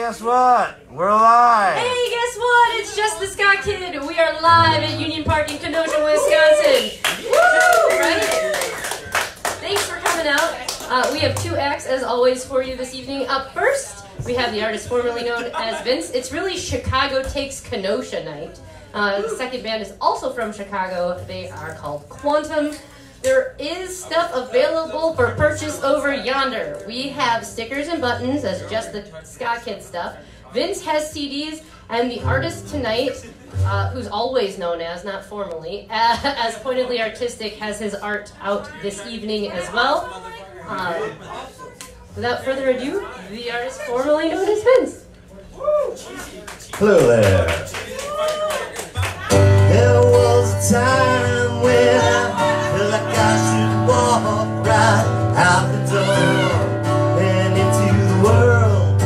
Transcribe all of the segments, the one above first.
guess what? We're live! Hey, guess what? It's Just the Ska Kid. We are live at Union Park in Kenosha, Wisconsin. Woo! Right? Thanks for coming out. We have two acts, as always, for you this evening. Up first, we have the artist formerly known as Vince. It's really Chicago Takes Kenosha night. The second band is also from Chicago. They are called Quantum. There is stuff available for purchase over yonder. We have stickers and buttons as Just the Ska Kid stuff. Vince has CDs, and the artist tonight, who's always known as, not formally, as Pointedly Artistic, has his art out this evening as well. Without further ado, the artist formerly known as Vince. Hello there. There was a time when I felt like I should walk right out the door and into the world.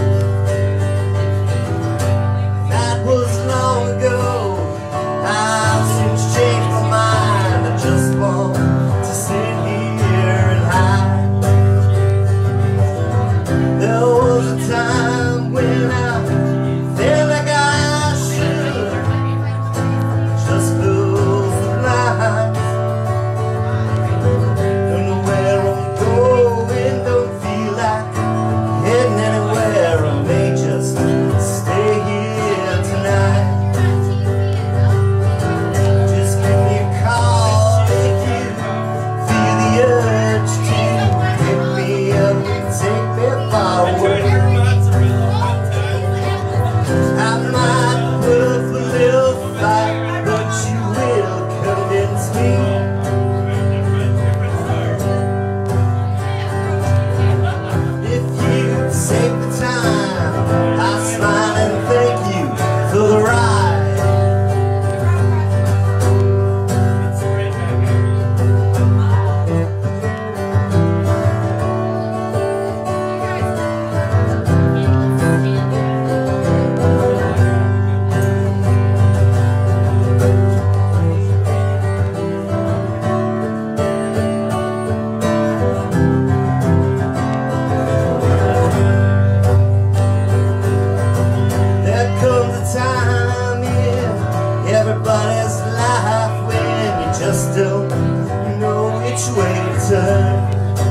That was long ago. I've since changed my mind. I just want to sit here and hide. There was a time when I felt like I should just close the blinds. Don't know where I'm going, don't feel like heading anywhere. I may just stay here tonight. Just give me a call if you feel the urge to pick me up and take me far away. I might put up a little fight, but you will convince me. If you take the time, I smile and thank you for the ride. There comes a time in everybody's life when you just don't know which way to turn.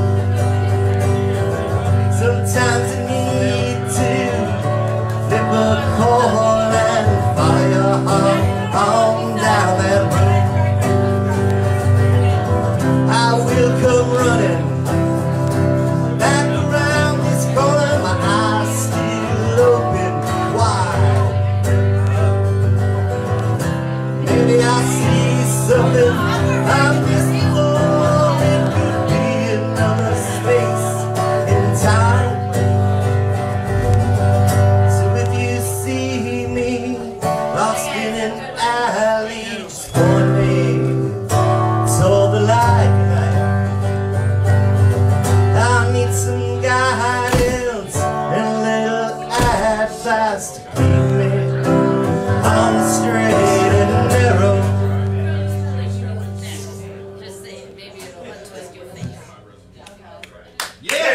Sometimes you need to flip a coin and follow your heart on down that road. I will come running back around this corner, my eyes still open wide. Maybe I see something I'm missing. It could be another space in time. So if you see me lost in an alley, just point me toward the light. I need some guidance and a little advice to keep me on the straight and narrow. Just saying, maybe it'll twist your face. Yeah!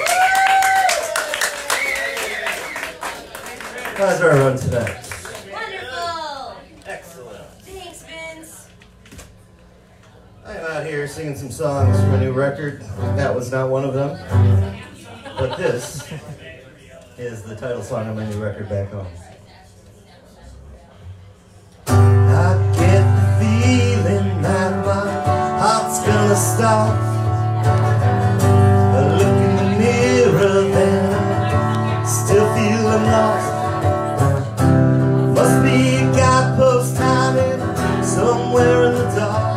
How's everyone today? Wonderful! Excellent. Thanks, Vince. I'm out here singing some songs from a new record. That was not one of them. But this is the title song of my new record, Back Home. I get the feeling that my heart's gonna stop. I look in the mirror, then I still feel I'm lost. Must be a guidepost hiding somewhere in the dark.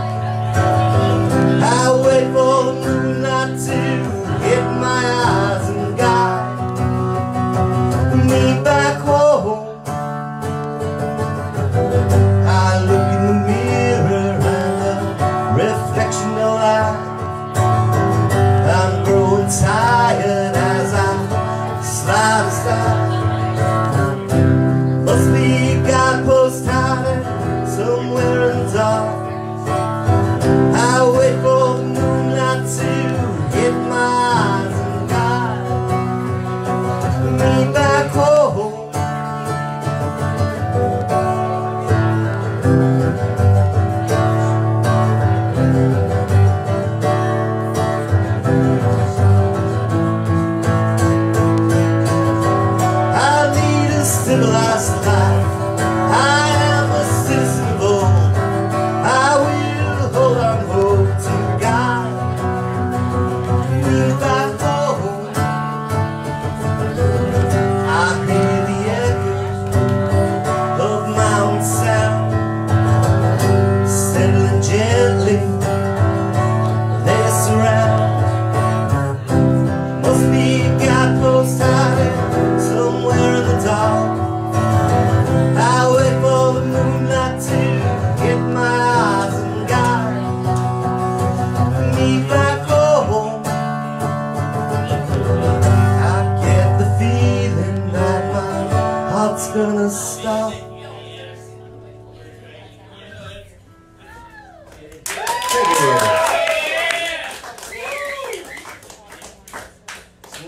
I wait for the moonlight to hit my eyes and guide me back home.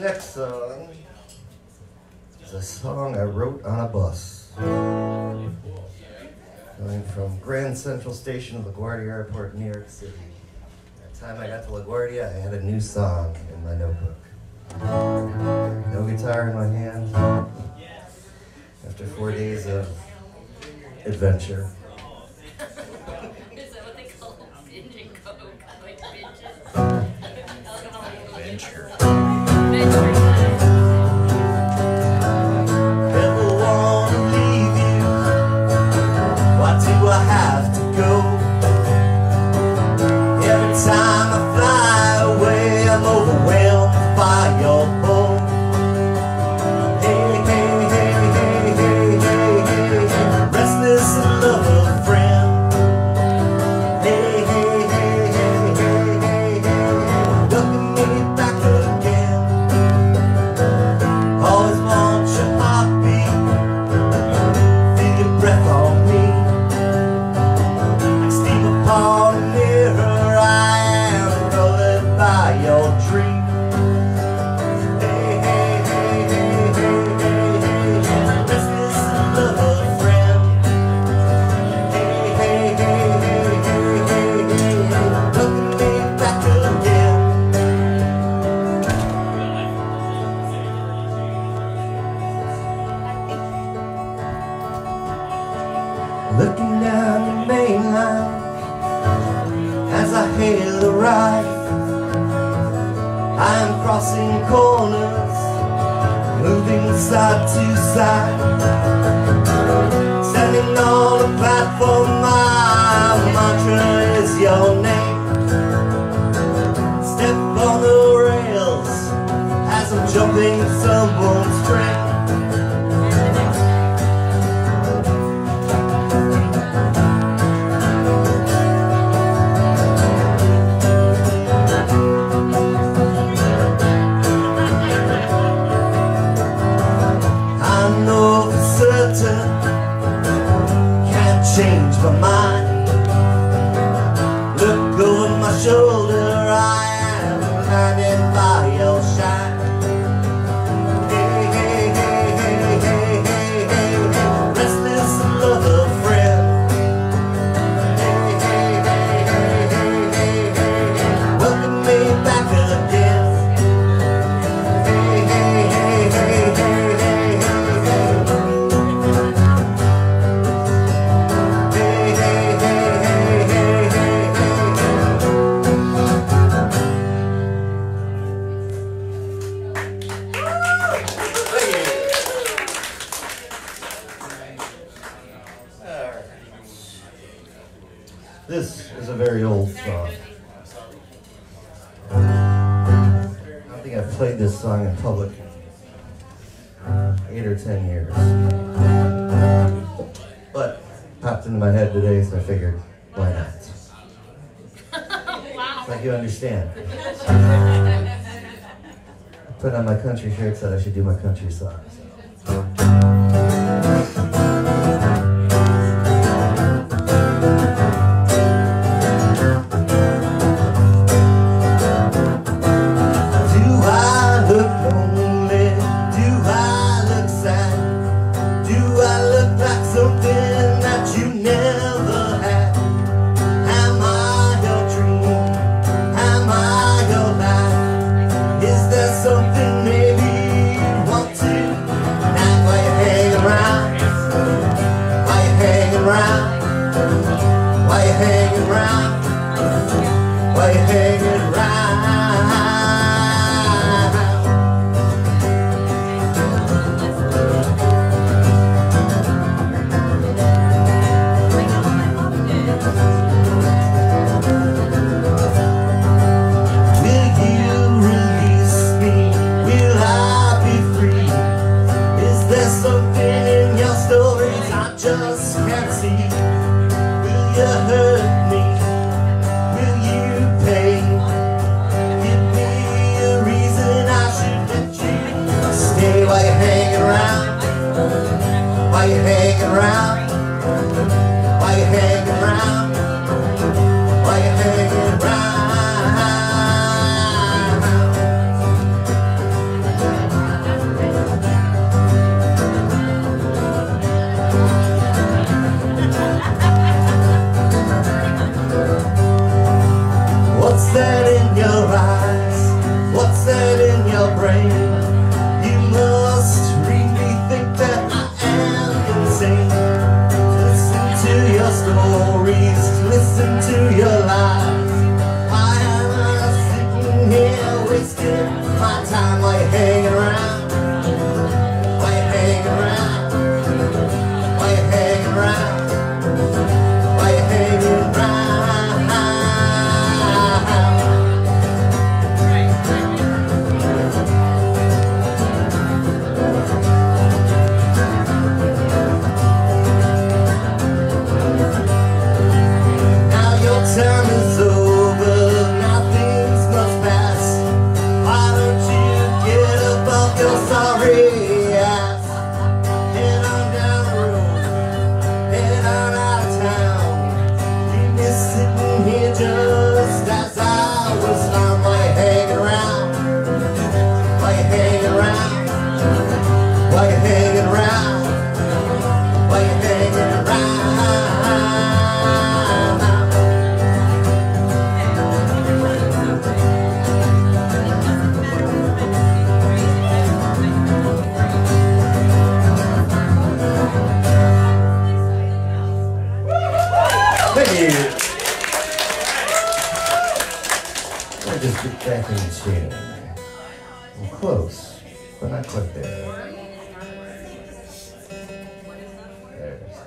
next song is a song I wrote on a bus. Going from Grand Central Station to LaGuardia Airport, New York City. By the time I got to LaGuardia, I had a new song in my notebook. No guitar in my hand. After 4 days of adventure. Is that what they call it? Binging coke? Like binges? Venture. Venture time. Never wanna leave you. Why do I have to go? Every time I fly away, I'm overwhelmed by your pull. Hey, hey, hey, hey, hey, hey, hey, restless and lover friend. Hey, hey, hey, hey, hey, hey, hey, welcome me back again. Always want your heartbeat, feel your breath on me. Like steam upon a mirror, I am colored by your dream. Hey, hey, hey, hey, hey, hey, hey, restless and lover friend. Hey, hey, hey, hey, hey, hey, hey, welcome me back again. Looking down the main line as I hail a ride, I am crossing corners, moving side to side. Standing on the platform, my mantra is your name. Step on the rails as I'm jumping someone's train. I know for certain, can't change my mind. Look over my shoulder, I am blinded by your shine. Hey, hey, hey, hey, hey, hey, hey, restless lover friend. Hey, hey, hey, hey, hey, hey, hey, welcome me back again. Hey, hey, hey, hey, hey, hey, hey, This is a very old song. I don't think I've played this song in public in 8 or 10 years. But popped into my head today, so I figured, why not? It's like you understand. I put on my country shirt, said I should do my country song. Why you hanging around? Will you release me? Will I be free? Is there something in your stories I just can't see? Will you hurt me? Will you pay to just get back in tune. I'm close, but not quite there. There it is.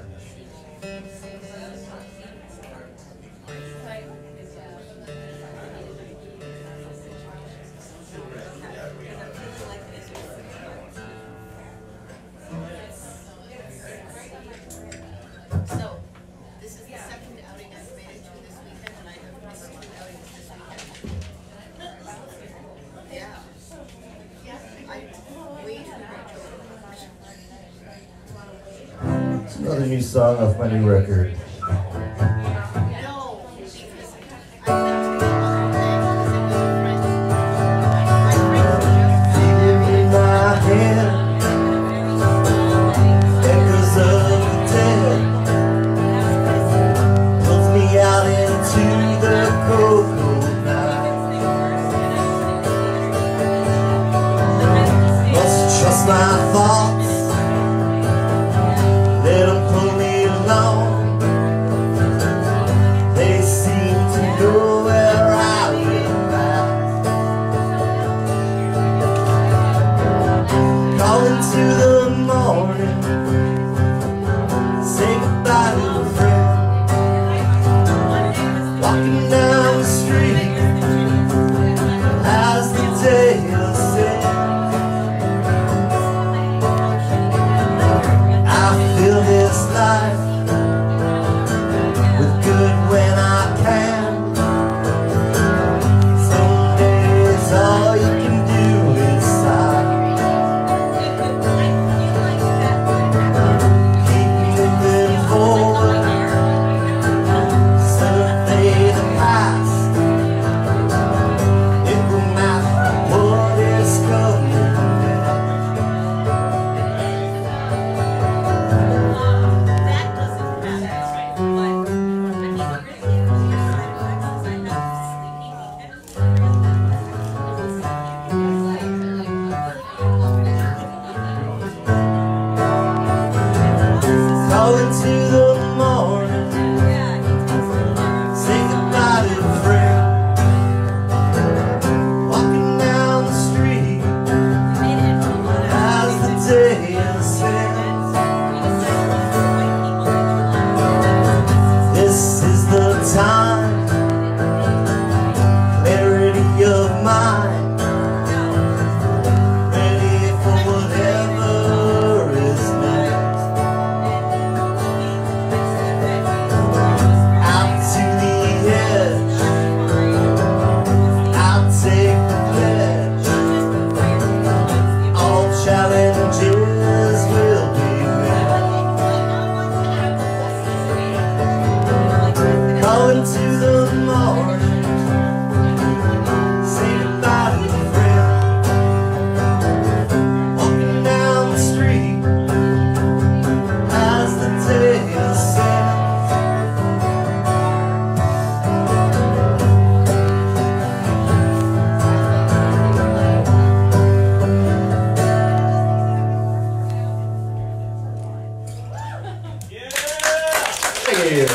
So, this is the second outing I've made it to this weekend, and I have missed 2 outings this weekend. Yeah. I way too much. It's another new song off my new record. No, because I went to the other day Feeling in my head, echoes of the dead, pulls me out into the cold, cold night. Must trust my thoughts, let them pull me along. They seem to know where I will pass. Calling to the morning, say goodbye to a friend. Walking down the street as the day ascends. I feel this life with good when I can. Some days all you can do is sigh. Keep moving forward, survey the past. It will matter what is coming next. that doesn't matter. Calling to the morning, say goodbye to a friend. Walking down the street as the day ascends. This is the time, clarity of mind, ready for whatever is next. Out to the edge, I'll take the pledge. All challenges will be met. Calling to the morning, say goodbye to a friend. Walking down the street as the day ascends. Thank you.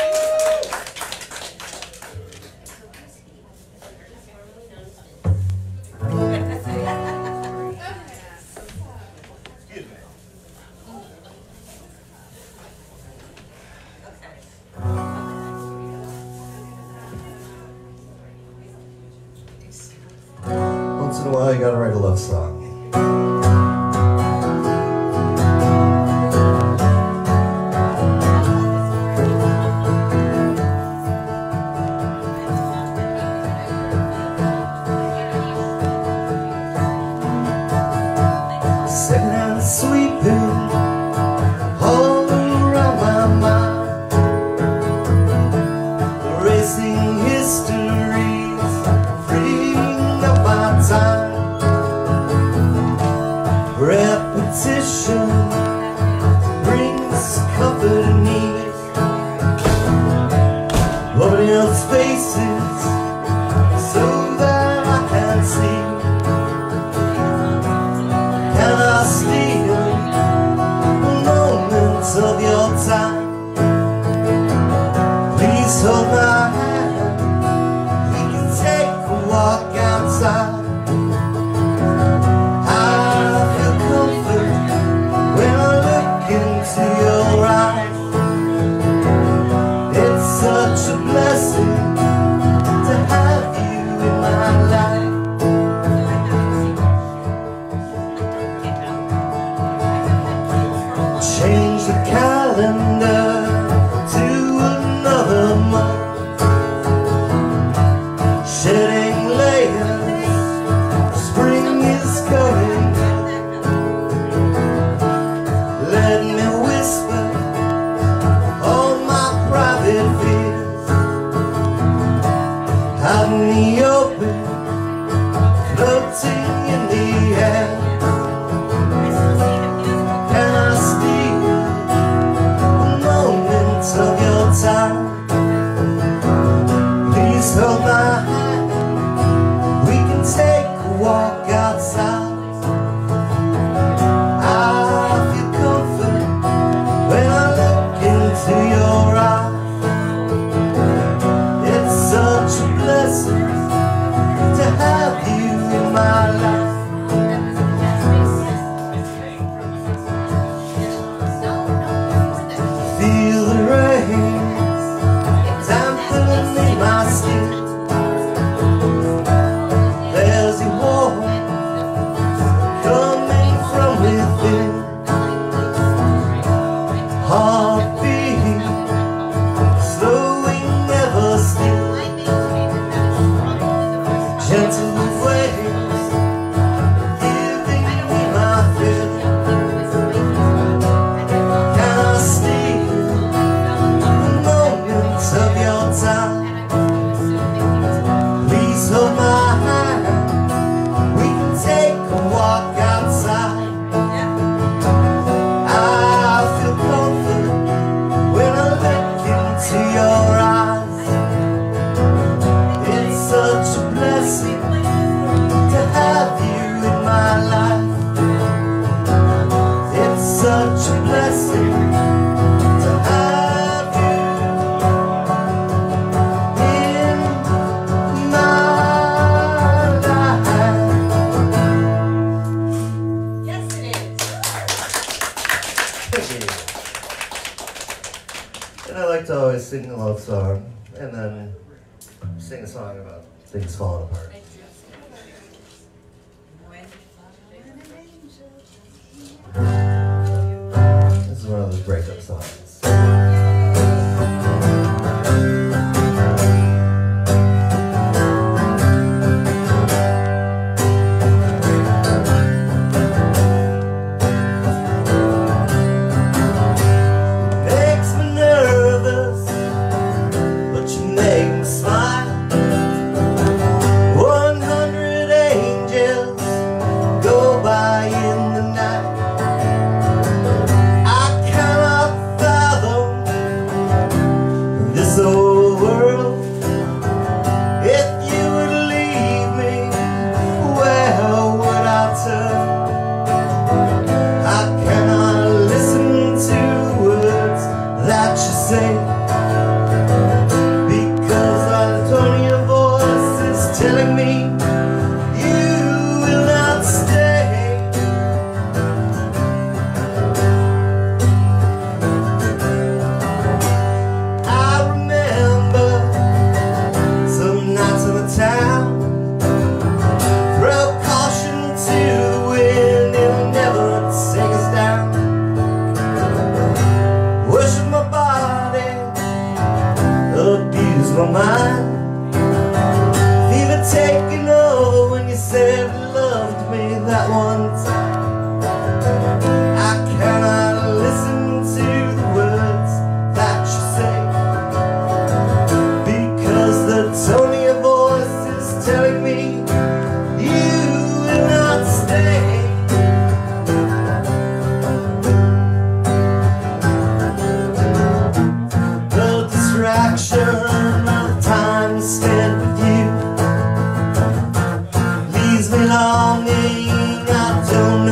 Once in a while, you gotta write a love song. Secondhand sweeping all around my mind, erasing histories, freeing up my time. Repetition brings comfort and ease, blowing out spaces so that I can see. Can I steal moments of your time? Please hold my hand, we can take a walk. out in the open, floating in the air. Can I steal a moment of your time? Please hold my hand, we can take a walk outside. I feel comfort when I look into your eyes. It's such a blessing to have you in my life. Feel the rain dampening my skin. There's a warmth coming from within. Heartbeat slowing, never still. Gentle waves giving me my fill. Can I steal a moment of your time? Please hold my hand, we can take a walk outside. I feel comfort when I look into your eyes. It's such a blessing to have you in my life. It's such a blessing to have you in my life. Yes, it is. Thank you. And I like to always sing a love song and then sing a song about things falling apart. This is one of those breakup songs. Makes me nervous, but you make me smile. 100 angels go by in the night. I cannot fathom this old world. If you would leave me, where would I turn? I cannot listen to the words that you say, because I'm toning your voice is telling me you will not stay. I remember some nights in the town, throw caution to the wind, it'll never take us down. Worship my body, abuse my mind. Fever taking over when you said you loved me that one time. I cannot listen to the words that you say, because the tone of your voice is telling me you will not stay. The distraction of time spent with you leaves me longing, I don't know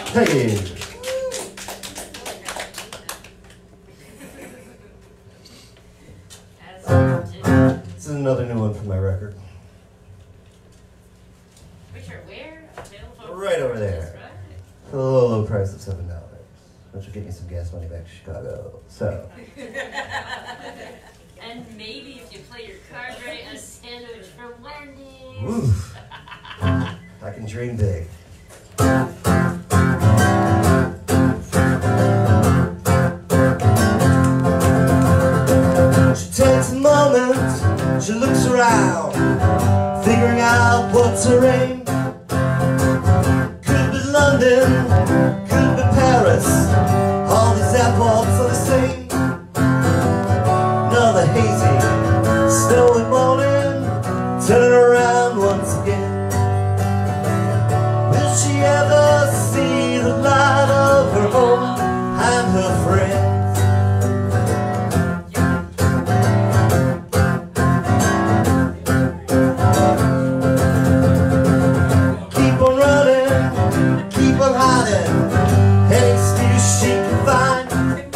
Hey. This is another new one from my record. Which are where? Available Right over there. For the low, low price of $7. Which will get me some gas money back to Chicago. So. And maybe if you play your cards right, a sandwich from Wendy's. Oof. I can dream big. She takes a moment, she looks around, figuring out what's her aim. Could be London, could be Paris, all these airports are the same. Another hazy, snowy morning, turning around once again. Will she ever see the light of her home and her friends? Keep on running, keep on hiding, any excuse she can find.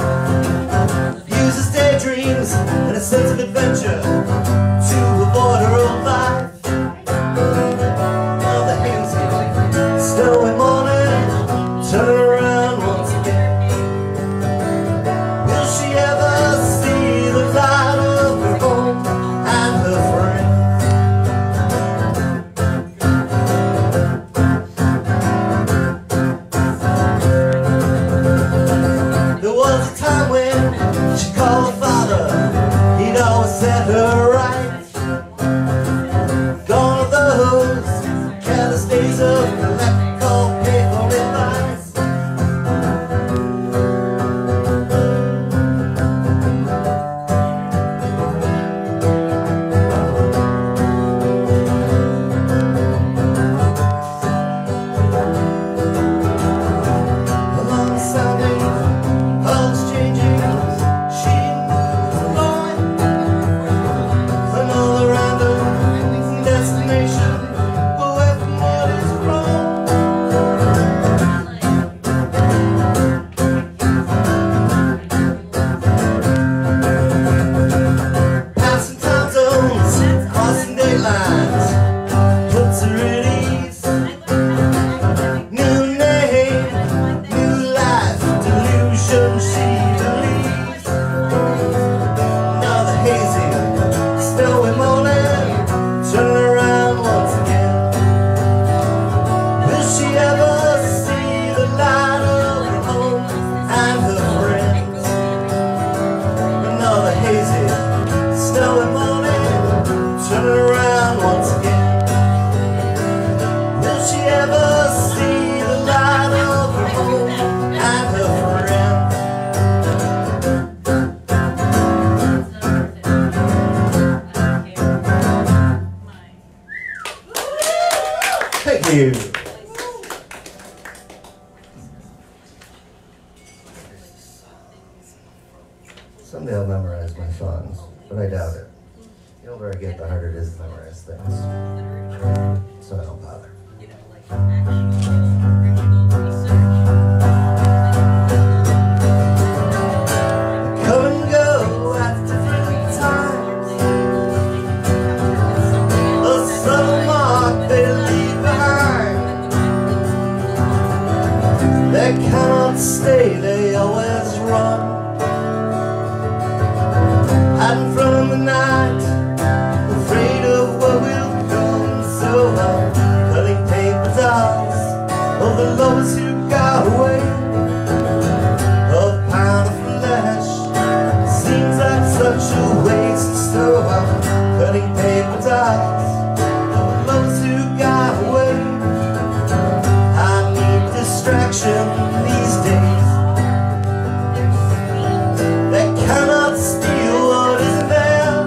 Uses daydreams and a sense of adventure to avoid her own life. Another hazy, snowy morning, turning around once again. Will she ever see the light of her home and her friends? There was a time when she called her father, he'd always set her right. Gone are those careless days of collect, call, pay for advice. Along sounding, hugs changing, she moves along. Another random destination, away from what is wrong. Passing time zones, crossing datelines, puts her at ease. New name, new life, delusion she believes. Another hazy, snowy morning, turning around once again. Will she ever see the light of her home and her friends? Another hazy, snowy morning, turning around once again. Will she ever see the light of her home and her friends? Thank you. Someday I'll memorize my songs, but I doubt it. The older I get, the harder it is to memorize things. So I don't bother. Come and go at different times. A subtle mark they leave behind. They cannot stay, they always run. Hiding from the night, afraid of what will come. So I'm cutting paper dolls of the lovers who got away. A pound of flesh seems like such a waste. So I'm cutting paper dolls of the lovers who got away. I need distraction these days. They cannot steal what isn't there.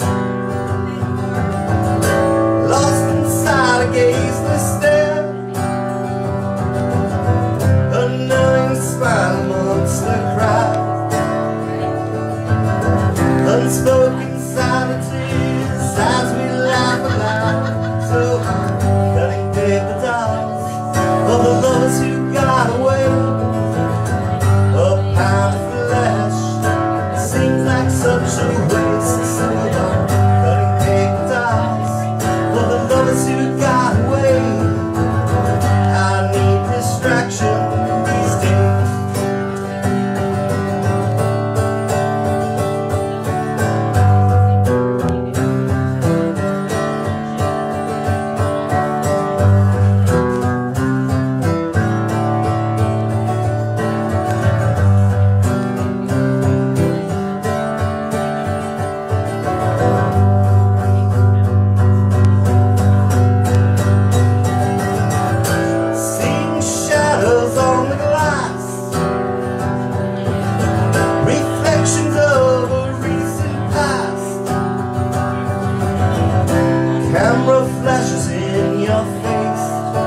Lost inside a gazeless stare, unknowing distraction these days. Camera flashes in your face,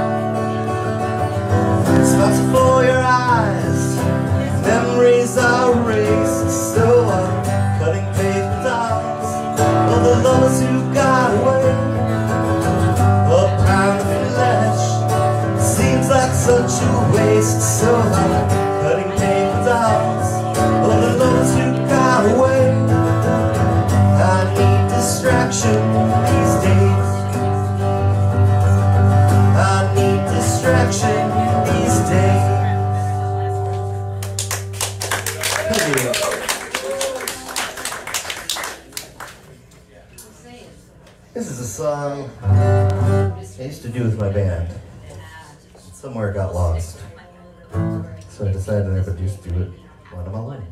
spots for your eyes, memories are erased. So I'm cutting paper dolls of the lovers who got away. A pound of flesh seems like such a waste. So I'm cutting paper dolls of the lovers who got away. I need distraction these days. I need distraction these days. Thank you. This is a song I used to do with my band. Somewhere it got lost. So I decided I would just do it when I'm alone.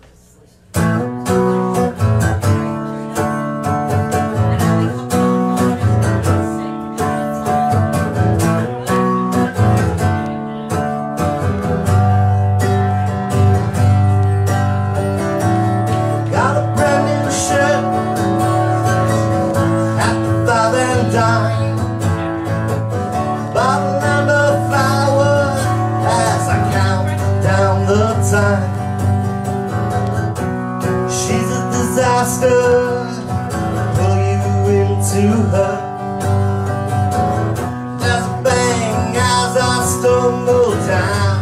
She's a disaster, pull you into her. There's a bang as I stumble down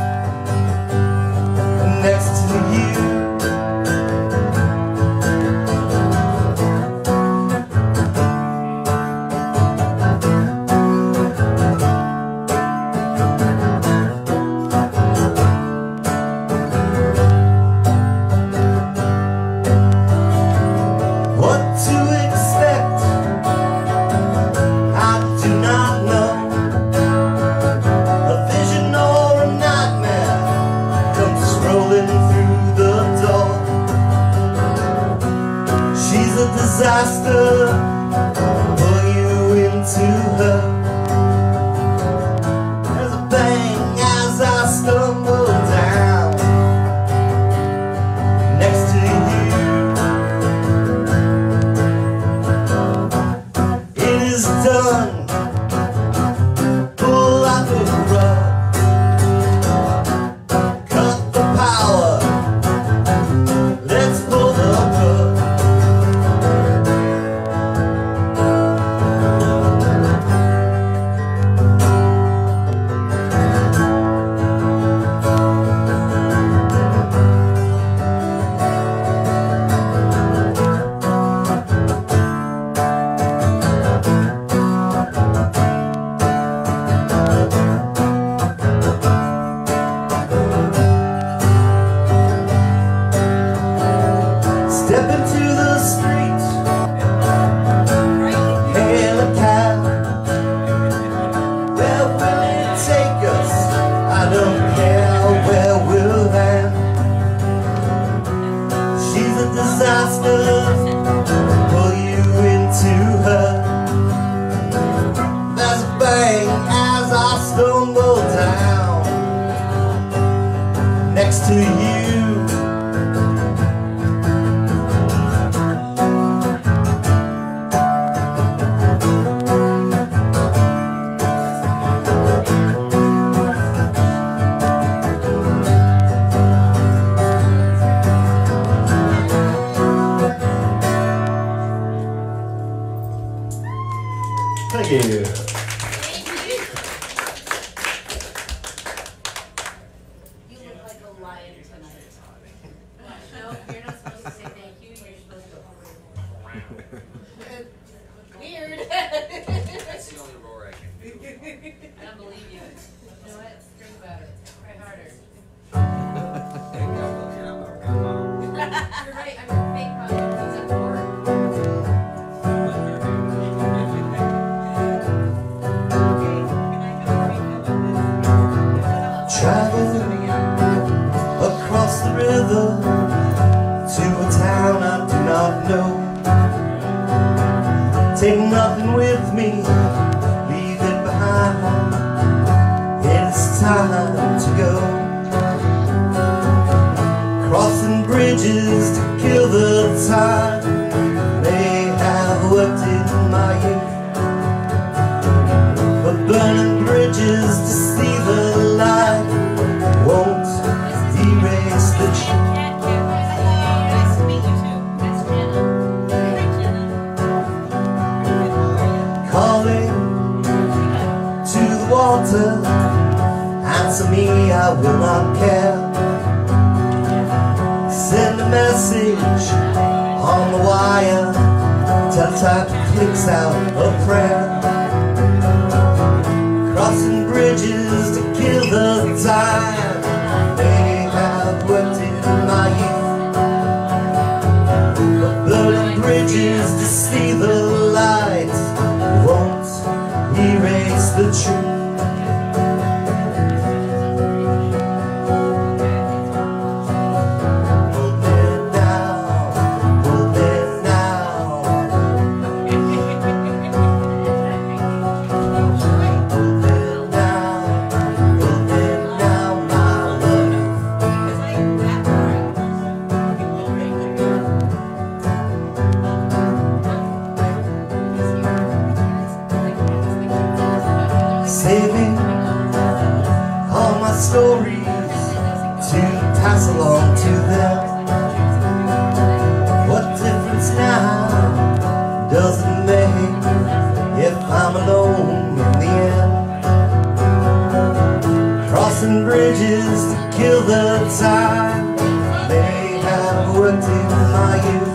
next to you. Disaster, pull you into her. There's a bang as I stumble down next to you. It is done, pull out the rug, cut the power, let's pull the plug. Step into the street, hail a cab. Where will it take us? I don't care where we'll land. She's a disaster, pull you into her. There's a bang as I stumble down next to you. Thank you. You look like a lion tonight. Travel across the river to a town I do not know. Take nothing with me, leave it behind. It's time to go. Crossing bridges to kill the time. They have worked in my youth, but burning bridges to see the light won't erase the truth. Nice to meet you too. That's Jenna. Calling to the water, answer me, I will not care. Send a message on the wire, teletype clicks out a prayer. Crossing bridges to kill the time. They have worked in my youth, but burning bridges to see the light won't erase the truth. Saving all my stories to pass along to them. What difference now does it make if I'm alone in the end? Crossing bridges to kill the time. They have worked in my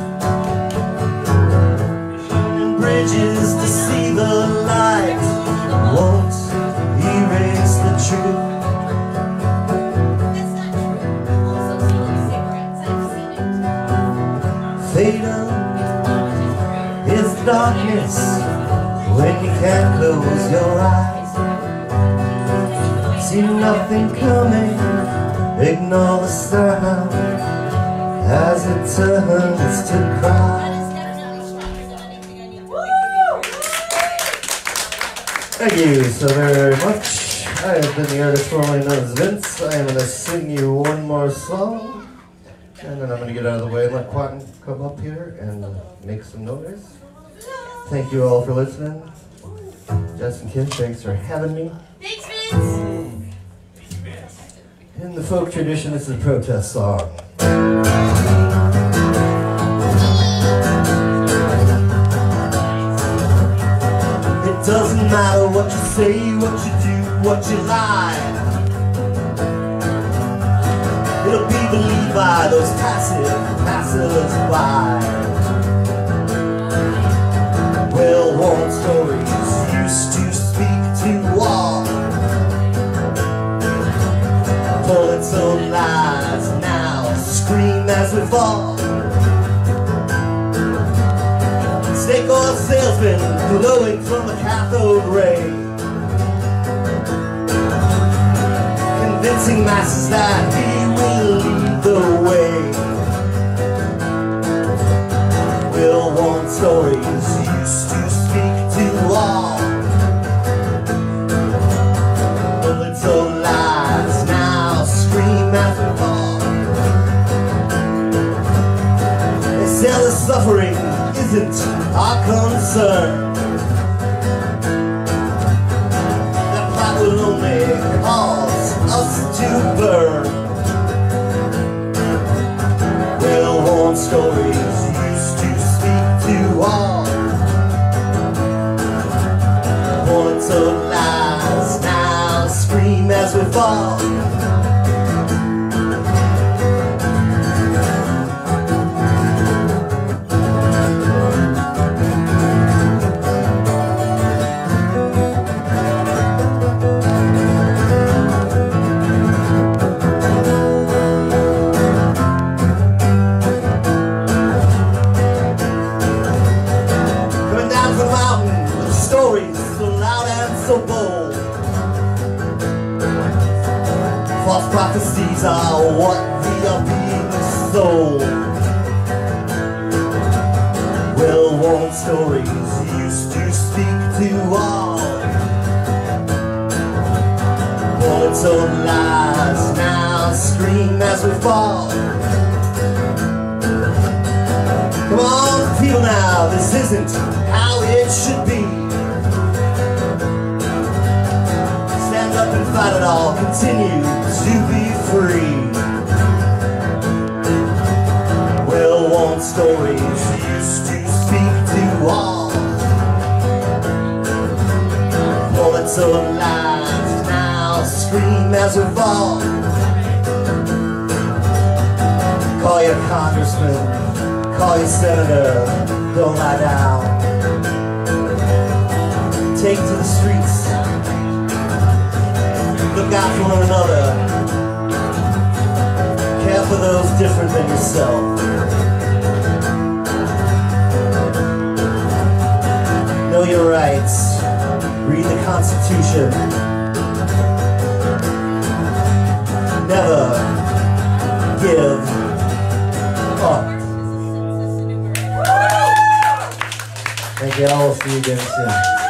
youth, burning bridges to see the light won't erase the truth. That's not true. Also selling cigarettes. I've seen it. Fatal is the darkness when you can't close your eyes. See nothing coming, ignore the sound as it turns to cry. That is definitely stronger than anything I need. Thank you so very much. I have been the artist formerly known as Vince. I am going to sing you one more song, and then I'm going to get out of the way and let Quentin come up here and make some noise. Thank you all for listening. Jess and Kim, thanks for having me. Thanks, Vince. In the folk tradition, this is a protest song. It doesn't matter what you say, what you do, what you lie. It'll be believed by those passers-by. Well-worn stories used to speak to all. Bullets on lies now scream as we fall. Snake oil salesman glowing from a cathode ray, convincing masses that he will lead the way. Well-worn stories used to speak to all. Bullets on lies now scream as we fall. They say the suffering isn't our concern. That plot will only cause us to burn. Well-worn stories used to speak to all. Bullets of lies now scream as we fall. Stories so loud and so bold, False prophecies are what we are being sold. Well-worn stories used to speak to all. Told lies now scream as we fall. Come on, people now, this isn't how it should be. Stand up and fight it all, continue to be free. Well-worn stories used to speak to all. Bullets or lies scream as we fall. Call your congressman, call your senator, don't lie down. Take to the streets, look out for one another, care for those different than yourself. Know your rights, read the Constitution. Never give up. Thank you. I will see you again soon.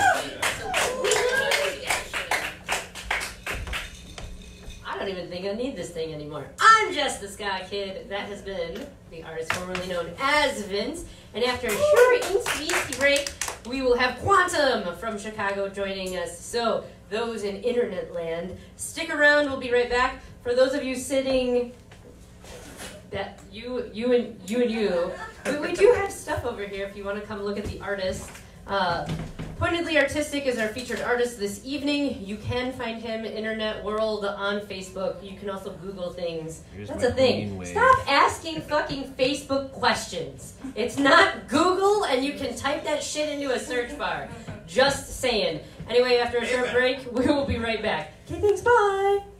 I don't even think I need this thing anymore. I'm Jess, the Sky Kid. That has been the artist formerly known as Vince. And after a short incy break, we will have Quantum from Chicago joining us. So those in internet land, stick around. We'll be right back. For those of you sitting, that you, we do have stuff over here if you want to come look at the artist. Pointedly Artistic is our featured artist this evening. You can find him internet world on Facebook. You can also Google things. That's a thing. Stop asking fucking Facebook questions. It's not Google, and you can type that shit into a search bar. Just saying. Anyway, after a short break, we will be right back. Okay, thanks, bye.